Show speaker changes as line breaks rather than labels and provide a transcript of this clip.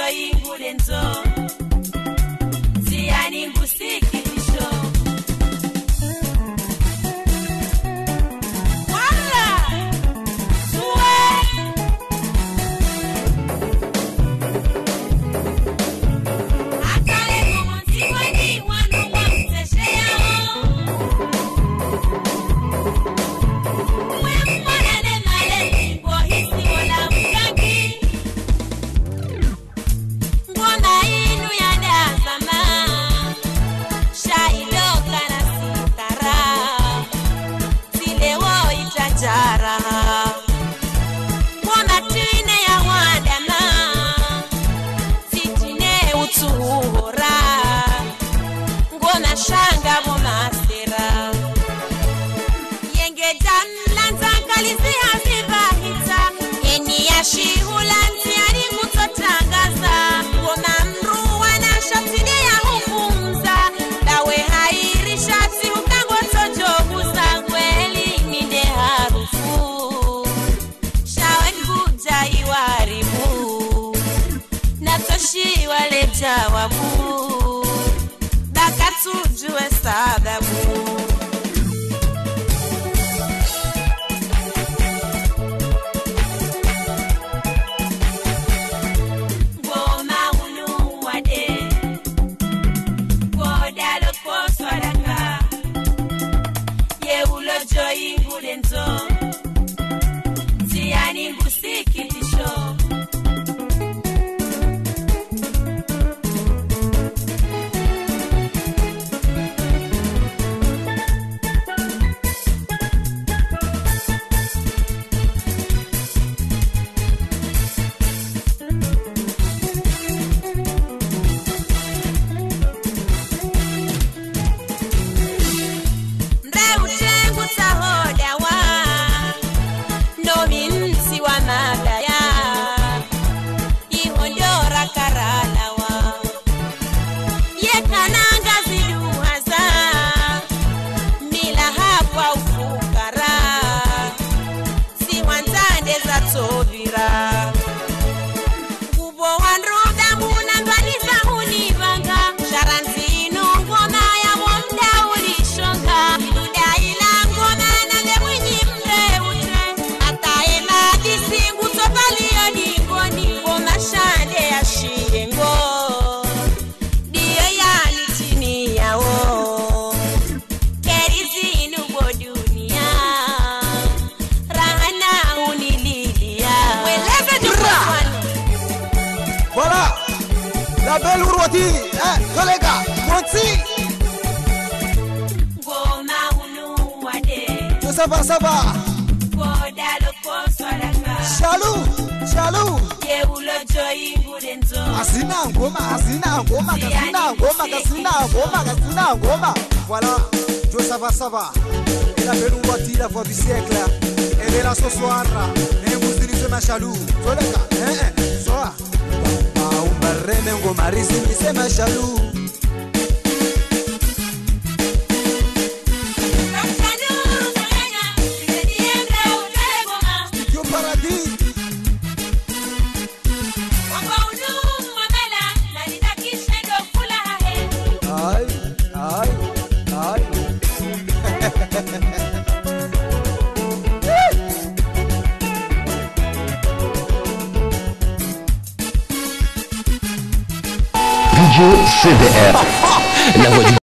joy ngulenzo ziani ngusikilisho wala suwe akale kumonzi wani wanu wa mteshe yao uwe mwanane male mbo hisi wala mkangi ngona inu ya dazama shailoka na sitara zilewo itajara ngona tine ya wadana zitine utuhora ngona shanga bomasera yenge janlanza kalizi hazibahita eni ya shihulanzi ari mutotangaza ngona mruwa na shatine ya hukumza dawe hairi shati ukango tojoguza kweli ninde harufu shawe kuja iwaribu natoshi wale jawabu daka tujue sababu Goma unu wade Goda loko swadaka Ye ulo joy ngulenzo ziani ngusikilisho Mre utengu tahoda wa no minsi wa madaya ihondora karala wa ye kananga ziduhaza mila hapa ufukara si wanzande za tovira kubo wanruda muna mbaliza hunivanga sharanzinu ngoma ya mwamda ulishonga iluda ila ngoma na ngemwinyi mreute ataye madisi ngutopalio ningoni ngoma shande ya shiengo diyo yani chini yao kerizinu bodunia rahana unililia weleze jukwani
Voilà, la belle Urwati, collègue, Monsi,
ngoma unu wade
ça va,
goda loko swadaka
Chalou,
ye ulo joy ngulenzo
Asina ngoma, Kasina ngoma. Voilà, ça va, et la belle Urwati, la voix du siècle, elle est là ce soir, et vous dirigez ma Chalou, collègue, soa, umbareme ngoma rizini sema Chalou. Yo paradis, ay.
DJ CDR, la voix du